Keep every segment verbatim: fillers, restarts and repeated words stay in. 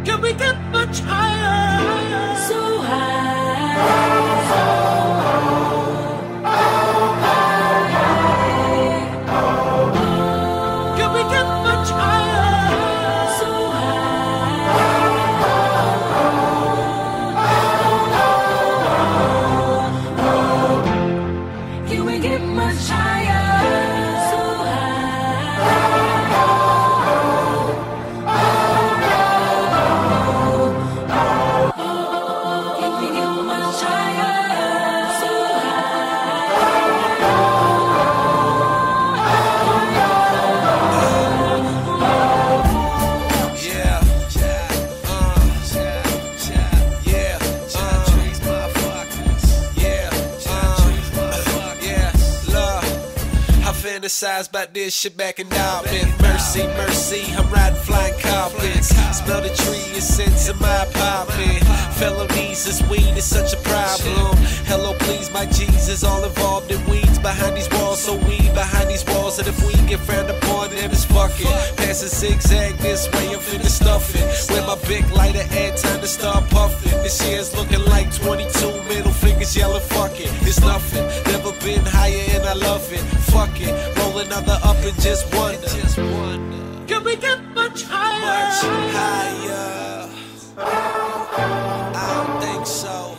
Can we get much higher? So high. So high. Can we get much higher? So high. Can we get much higher? So fantasize about this shit back in Dobbin. Mercy, mercy, I'm riding flying carpets. Smell the tree, it's scents in my apartment. Felonies, this weed is such a problem. Hello, please, my Jesus, all involved in weeds behind these walls. So we behind these walls, and if we get frowned upon, then it's fucking. Passing zigzag this way, I'm finna stuff it. With my big lighter, add time to start puffing. This year's looking like twenty-two, middle fingers yelling, fuck it. It's nothing, never been higher and I love it. Fuck it, roll another up and just wonder. Can we get much higher? Much higher. I don't think so.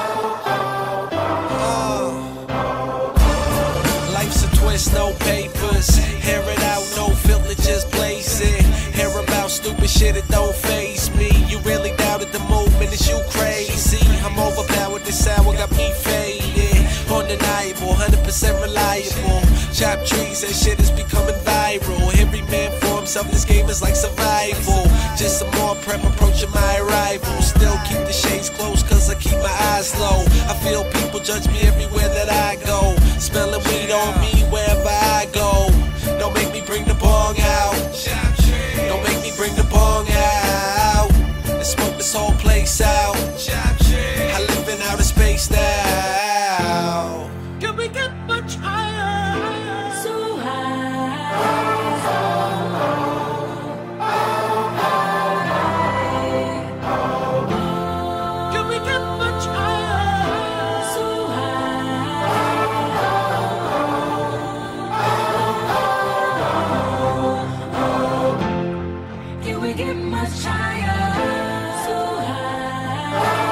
Uh, life's a twist, no papers. Hair it out, no filter, just blaze it. Hear about stupid shit, it don't faze me. You really doubted the movement, is you crazy? I'm overpowered, this hour got me faded. Undeniable, one hundred percent reliable. Chop trees, that shit is becoming viral. Every man for himself, this game is like survival. Just some more prep approaching my arrival. Still keep the shades closed cause I keep my eyes low. I feel people judge me everywhere that I go. Smelling weed on me wherever I go. Don't make me bring the bong out. Don't make me bring the bong out. And smoke this whole place out. I live in outer space now. Can we get much higher? So high. Can we get much higher? So high. Can we get much higher? So high.